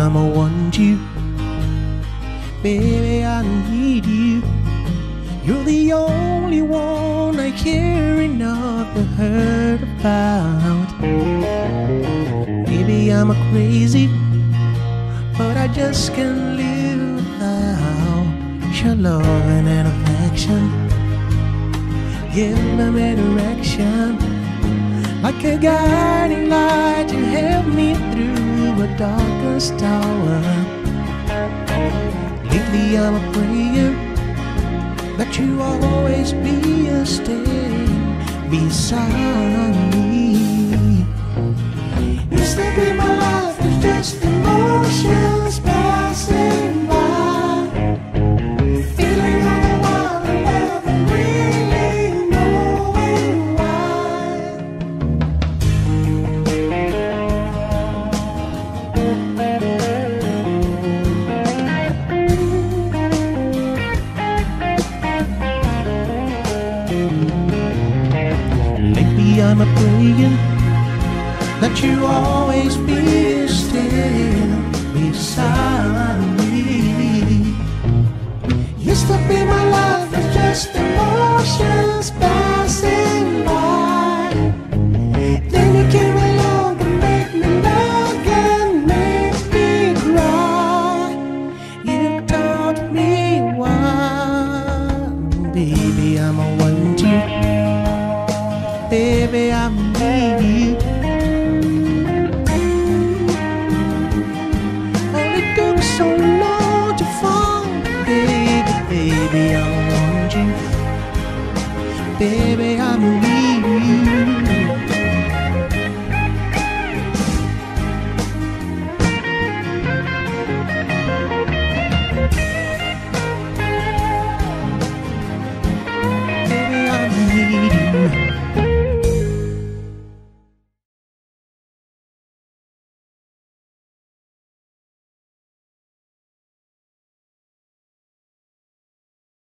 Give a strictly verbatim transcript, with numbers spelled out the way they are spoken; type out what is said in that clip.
I'ma want you. Baby, I need you. You're the only one I care enough to hurt about. Maybe I'm a crazy, but I just can't live without your love and affection. Give me direction, like a guiding light to help me through a darkest hour. Lately I'm a prayer that you always be a staying beside me. Used to be my life was just emotions passing by, feeling overwhelmed and never really knowing why. Lately I'm a praying that you always be still beside me. Used to be my life was just emotions passing by. Then you came along and made me look and made me cry. You taught me why. Baby, I'ma want you. Baby, I need you. Only took so long to find, baby, baby, I want you. Baby, I need you.